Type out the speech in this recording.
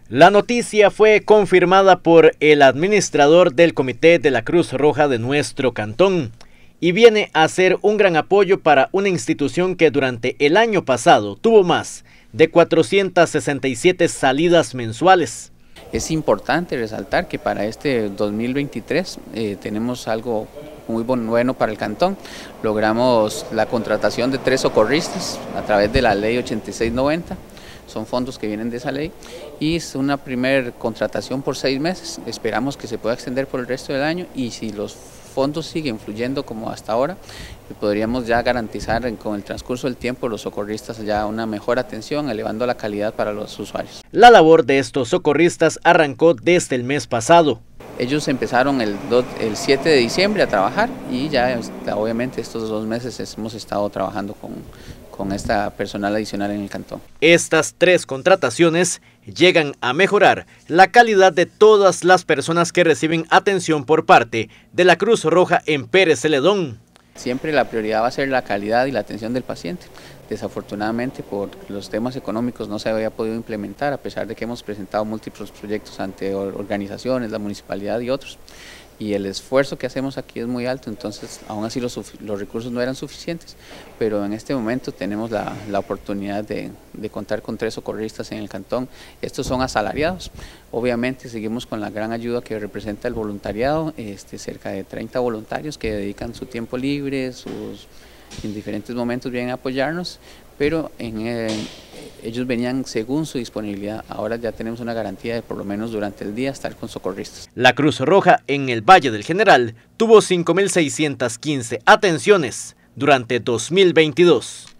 La noticia fue confirmada por el administrador del Comité de la Cruz Roja de nuestro cantón y viene a ser un gran apoyo para una institución que durante el año pasado tuvo más de 467 salidas mensuales. Es importante resaltar que para este 2023 tenemos algo muy bueno para el cantón. Logramos la contratación de 3 socorristas a través de la ley 8690. Son fondos que vienen de esa ley y es una primera contratación por 6 meses. Esperamos que se pueda extender por el resto del año y si los fondos siguen fluyendo como hasta ahora, podríamos ya garantizar con el transcurso del tiempo los socorristas ya una mejor atención, elevando la calidad para los usuarios. La labor de estos socorristas arrancó desde el mes pasado. Ellos empezaron el 7 de diciembre a trabajar y ya obviamente estos 2 meses hemos estado trabajando con esta personal adicional en el cantón. Estas 3 contrataciones llegan a mejorar la calidad de todas las personas que reciben atención por parte de la Cruz Roja en Pérez Celedón. Siempre la prioridad va a ser la calidad y la atención del paciente. Desafortunadamente por los temas económicos no se había podido implementar a pesar de que hemos presentado múltiples proyectos ante organizaciones, la municipalidad y otros. Y el esfuerzo que hacemos aquí es muy alto, entonces aún así los recursos no eran suficientes, pero en este momento tenemos la oportunidad de contar con 3 socorristas en el cantón. Estos son asalariados, obviamente seguimos con la gran ayuda que representa el voluntariado, cerca de 30 voluntarios que dedican su tiempo libre, en diferentes momentos vienen a apoyarnos, pero ellos venían según su disponibilidad. Ahora ya tenemos una garantía de por lo menos durante el día estar con socorristas. La Cruz Roja en el Valle del General tuvo 5.615 atenciones durante 2022.